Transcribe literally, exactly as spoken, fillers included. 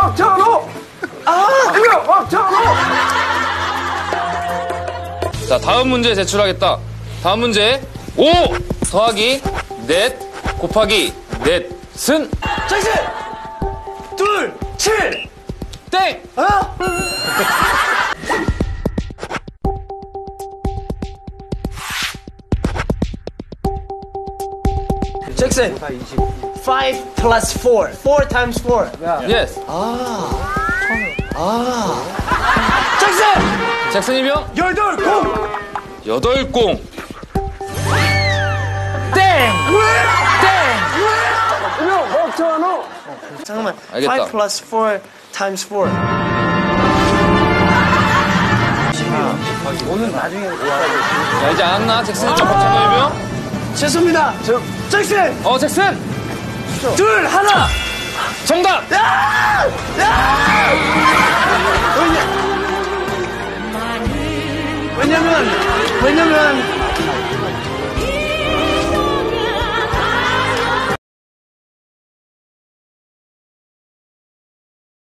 박찬호! 아, 그래, 박찬호! 자, 다음 문제 제출하겠다. 다음 문제. 오 더하기 넷 곱하기 넷은? 잭슨! 둘, 칠! 땡! 어? 잭슨! five plus four. four times four. 예스. 잭슨! 잭슨이명? 열둘, 공! 여덟 공. 땡! 땡! 그래, 박찬호! 잠깐만. 알겠다. five plus four times four. 오늘 나중에 자, 이제 안나 잭슨이명, 박찬호이명? 죄송합니다. 저 잭슨! 어, 잭슨! 둘, 하나! 정답! 야! 야! 왜냐, 왜냐면, 왜냐면,